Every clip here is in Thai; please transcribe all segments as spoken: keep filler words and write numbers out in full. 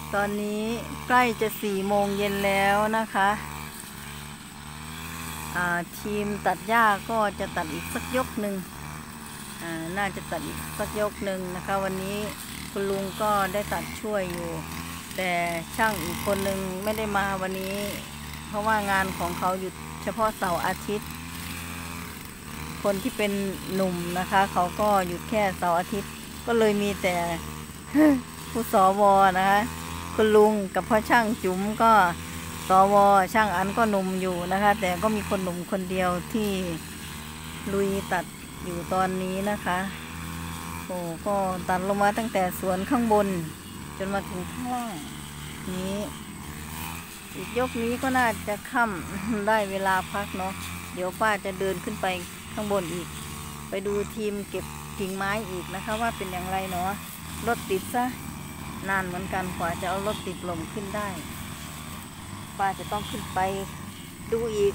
ตอนนี้ใกล้จะสี่โมงเย็นแล้วนะคะทีมตัดหญ้าก็จะตัดอีกสักยกหนึ่งน่าจะตัดอีกสักยกหนึ่งนะคะวันนี้คุณลุงก็ได้ตัดช่วยอยู่แต่ช่างอีกคนหนึ่งไม่ได้มาวันนี้เพราะว่างานของเขาหยุดเฉพาะเสาร์อาทิตย์คนที่เป็นหนุ่มนะคะเขาก็หยุดแค่เสาร์อาทิตย์ก็เลยมีแต่ผู้สวนะคะคุณลุงกับพ่อช่างจุ๋มก็สวช่างอันก็หนุ่มอยู่นะคะแต่ก็มีคนหนุ่มคนเดียวที่ลุยตัดอยู่ตอนนี้นะคะโอ้ก็ตัดลงมาตั้งแต่สวนข้างบนจนมาถึงข้างล่างนี้อีกยกนี้ก็น่าจะค่ำได้เวลาพักเนาะเดี๋ยวป้าจะเดินขึ้นไปข้างบนอีกไปดูทีมเก็บกิ่งไม้อีกนะคะว่าเป็นอย่างไรเนาะรถติดซะนานเหมือนกันกว่าจะเอารถติดลมขึ้นได้ป้าจะต้องขึ้นไปดูอีก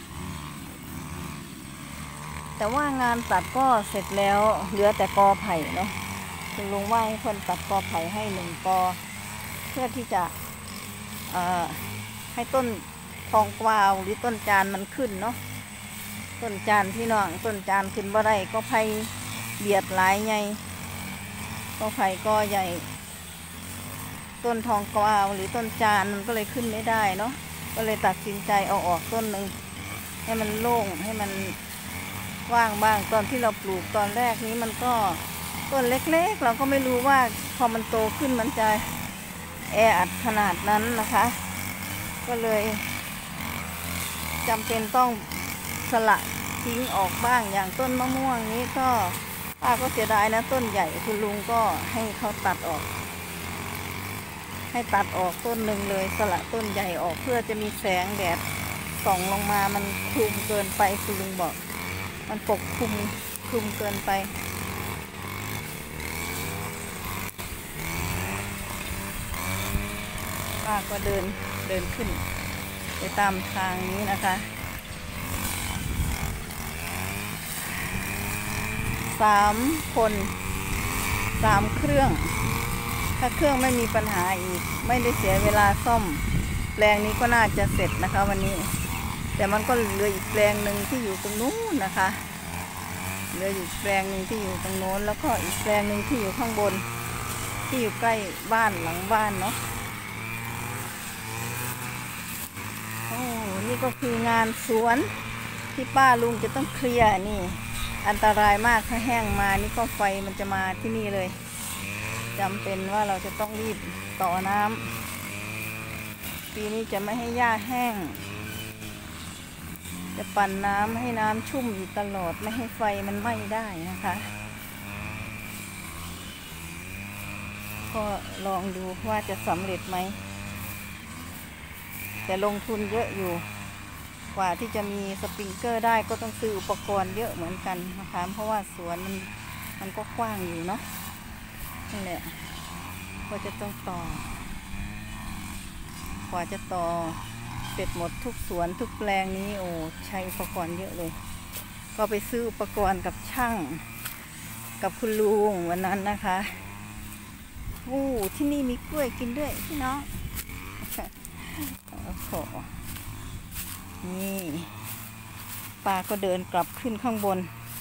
แต่ว่างานตัดก็เสร็จแล้วเหลือแต่กอไผ่เนาะคุณลุงว่าให้คนตัดกอไผ่ให้หนึ่งกอเพื่อที่จะเอ่อให้ต้นทองกวาวหรือต้นจานมันขึ้นเนาะต้นจานพี่น้องต้นจานขึ้นบ่ได้ก็ไผ่เบียดหลายไงก็ไผ่ก็ใหญ่ต้นทองกวาวหรือต้นจานมันก็เลยขึ้นไม่ได้เนาะก็เลยตัดสินใจเอาออกต้นหนึ่งให้มันโล่งให้มันว่างบ้างตอนที่เราปลูกตอนแรกนี้มันก็ต้นเล็กๆเราก็ไม่รู้ว่าพอมันโตขึ้นมันจะแออัดขนาดนั้นนะคะก็เลยจำเป็นต้องสละทิ้งออกบ้างอย่างต้นมะม่วงนี้ก็ป้าก็เสียดายนะต้นใหญ่คุณลุงก็ให้เขาตัดออกให้ตัดออกต้นหนึ่งเลยสละต้นใหญ่ออกเพื่อจะมีแสงแดดส่องลงมามันคลุมเกินไปคุณลุงบอกมันปกคลุมคลุมเกินไปป้าก็เดินเดินขึ้นไปตามทางนี้นะคะสามคนสามเครื่องถ้าเครื่องไม่มีปัญหาอีกไม่ได้เสียเวลาซ่อมแปลงนี้ก็น่าจะเสร็จนะคะวันนี้แต่มันก็เหลืออีกแปลงหนึ่งที่อยู่ตรงนู้นนะคะเหลืออีกแปลงหนึ่งที่อยู่ตรงโน้นแล้วก็อีกแปลงหนึ่งที่อยู่ข้างบนที่อยู่ใกล้บ้านหลังบ้านเนาะโอ้นี่ก็คืองานสวนที่ป้าลุงจะต้องเคลียร์นี่อันตรายมากถ้าแห้งมานี่ก็ไฟมันจะมาที่นี่เลยจำเป็นว่าเราจะต้องรีบต่อน้ำปีนี้จะไม่ให้หญ้าแห้งจะปั่นน้ำให้น้ำชุ่มอยู่ตลอดไม่ให้ไฟมันไหม้ได้นะคะก็ลองดูว่าจะสำเร็จไหมแต่ลงทุนเยอะอยู่กว่าที่จะมีสปริงเกอร์ได้ก็ต้องซื้ออุปกรณ์เยอะเหมือนกันนะคะเพราะว่าสวนมันมันก็กว้างอยู่เนาะนี่แหละก็จะต้องต่อกว่าจะต่อเสร็จหมดทุกสวนทุกแปลงนี้โอ้ใช้อุปกรณ์เยอะเลยก็ไปซื้ออุปกรณ์กับช่างกับคุณลุงวันนั้นนะคะโอ้ที่นี่มีกล้วยกินด้วยพี่น้องโอ้โหนี่ป้าก็เดินกลับขึ้นข้างบน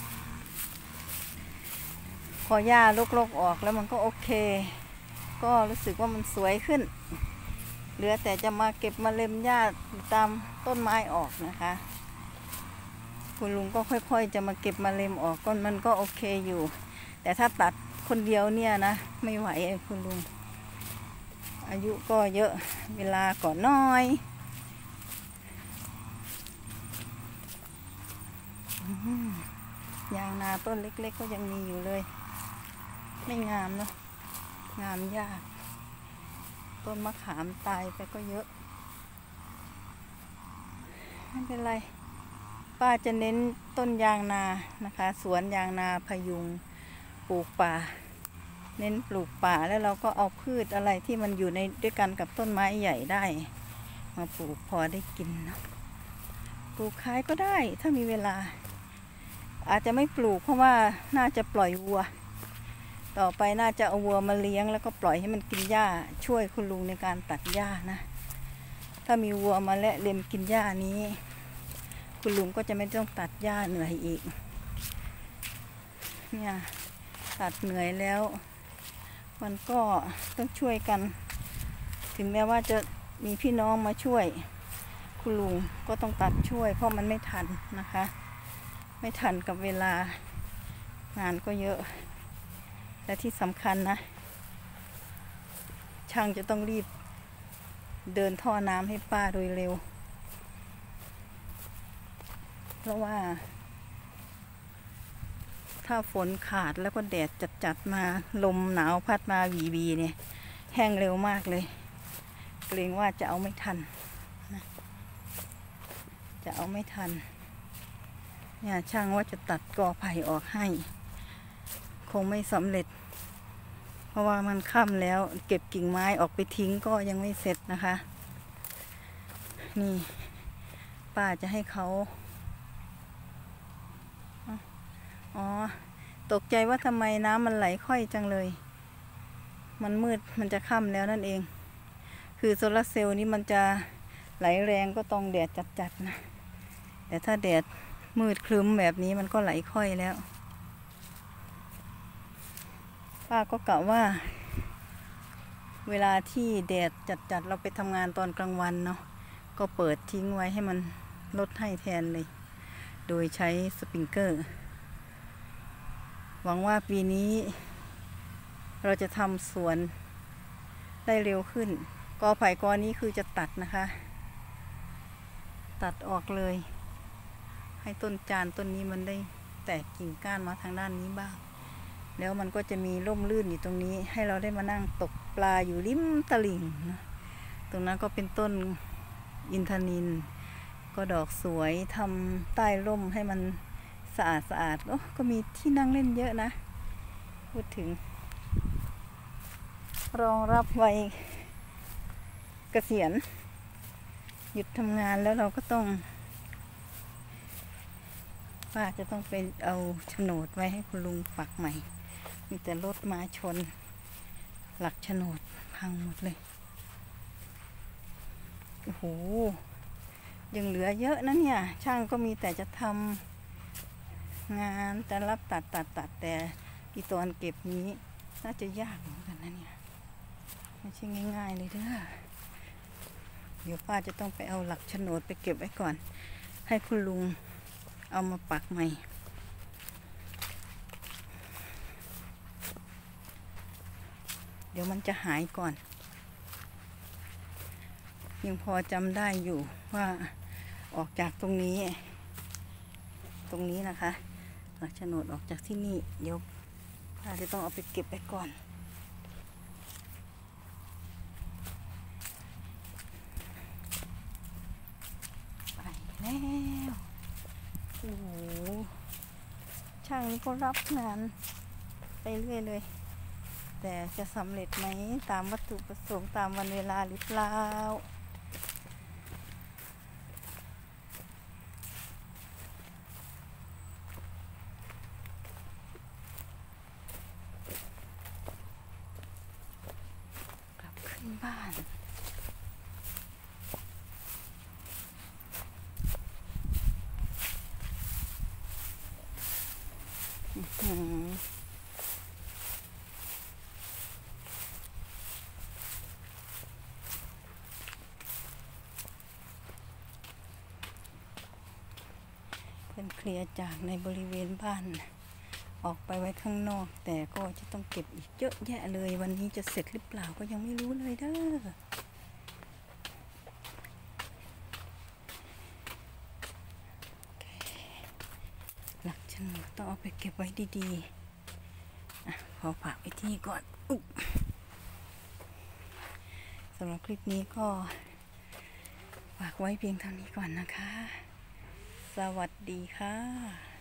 พอหญ้าลกๆออกแล้วมันก็โอเคก็รู้สึกว่ามันสวยขึ้นเหลือแต่จะมาเก็บมาเล็มหญ้าตามต้นไม้ออกนะคะคุณลุงก็ค่อยๆจะมาเก็บมาเล็มออกก็มันก็โอเคอยู่แต่ถ้าตัดคนเดียวเนี่ยนะไม่ไหวคุณลุงอายุก็เยอะเวลาก็น้อยยางนาต้นเล็กๆก็ยังมีอยู่เลยไม่งามเนาะงามยากต้นมะขามตายไปก็เยอะไม่เป็นไรป้าจะเน้นต้นยางนานะคะสวนยางนาพยุงปลูกป่าเน้นปลูกป่าแล้วเราก็เอาพืชอะไรที่มันอยู่ในด้วยกันกับต้นไม้ใหญ่ได้มาปลูกพอได้กินเนาะปลูกขายก็ได้ถ้ามีเวลาอาจจะไม่ปลูกเพราะว่าน่าจะปล่อยวัวต่อไปน่าจะเอาวัวมาเลี้ยงแล้วก็ปล่อยให้มันกินหญ้าช่วยคุณลุงในการตัดหญ้านะถ้ามีวัวมาและเล็มกินหญ้านี้คุณลุงก็จะไม่ต้องตัดหญ้าเหนื่อยอีกเนี่ยตัดเหนื่อยแล้วมันก็ต้องช่วยกันถึงแม้ว่าจะมีพี่น้องมาช่วยคุณลุงก็ต้องตัดช่วยเพราะมันไม่ทันนะคะไม่ทันกับเวลางานก็เยอะและที่สำคัญนะช่างจะต้องรีบเดินท่อน้ำให้ป้าโดยเร็วเพราะว่าถ้าฝนขาดแล้วก็แดดจัดๆมาลมหนาวพัดมาวีวีเนี่ยแห้งเร็วมากเลยเกรงว่าจะเอาไม่ทันนะจะเอาไม่ทันเนี่ยช่างว่าจะตัดกอไผ่ออกให้คงไม่สำเร็จเพราะว่ามันค่ำแล้วเก็บกิ่งไม้ออกไปทิ้งก็ยังไม่เสร็จนะคะนี่ป้าจะให้เขาอ๋อตกใจว่าทำไมน้ำมันไหลค่อยจังเลยมันมืดมันจะค่ำแล้วนั่นเองคือโซลาร์เซลล์นี้มันจะไหลแรงก็ต้องแดดจัดๆนะแต่ถ้าแดดมืดครึ้มแบบนี้มันก็ไหลค่อยแล้วป้าก็กะว่าเวลาที่แดดจัดๆเราไปทำงานตอนกลางวันเนาะก็เปิดทิ้งไว้ให้มันลดให้แทนเลยโดยใช้สปริงเกอร์หวังว่าปีนี้เราจะทำสวนได้เร็วขึ้นกอไผ่กอนี้คือจะตัดนะคะตัดออกเลยให้ต้นจานต้นนี้มันได้แตกกิ่งก้านมาทางด้านนี้บ้างแล้วมันก็จะมีร่มรื่นอยู่ตรงนี้ให้เราได้มานั่งตกปลาอยู่ริมตลิ่งนะตรงนั้นก็เป็นต้นอินทนิลก็ดอกสวยทำใต้ร่มให้มันสะอาดสะอาดโอ้ก็มีที่นั่งเล่นเยอะนะพูดถึงรองรับวัยเกษียณหยุดทำงานแล้วเราก็ต้องป้าจะต้องไปเอาโฉนดไว้ให้คุณลุงปักใหม่มีแต่รถมาชนหลักโฉนดพังหมดเลยโอ้โหยังเหลือเยอะนะเนี่ยช่างก็มีแต่จะทำงานจะรับตัดตัดตัดแต่อีตอนเก็บนี้น่าจะยากเหมือนกันนะเนี่ยไม่ใช่ง่ายๆเลยเด้อเดี๋ยวป้าจะต้องไปเอาหลักโฉนดไปเก็บไว้ก่อนให้คุณลุงเอามาปักใหม่เดี๋ยวมันจะหายก่อนยังพอจำได้อยู่ว่าออกจากตรงนี้ตรงนี้นะคะหลักโฉนดออกจากที่นี่เดี๋ยวป้าจะต้องเอาไปเก็บไปก่อนไปแล้วโอ้โหช่างนี้ก็รับงานไปเรื่อยเลยแต่จะสำเร็จไหมตามวัตถุประสงค์ตามวันเวลาหรือเปล่ากลับขึ้นบ้านอืมเป็นเคลียร์จากในบริเวณบ้านออกไปไว้ข้างนอกแต่ก็จะต้องเก็บอีกเยอะแยะเลยวันนี้จะเสร็จหรือเปล่าก็ยังไม่รู้เลยเด้อหลักโฉนดต้องเอาไปเก็บไว้ดีๆอ่ะขอฝากไว้ที่ก่อนอุ๊บสำหรับคลิปนี้ก็ฝากไว้เพียงเท่านี้ก่อนนะคะสวัสดีค่ะ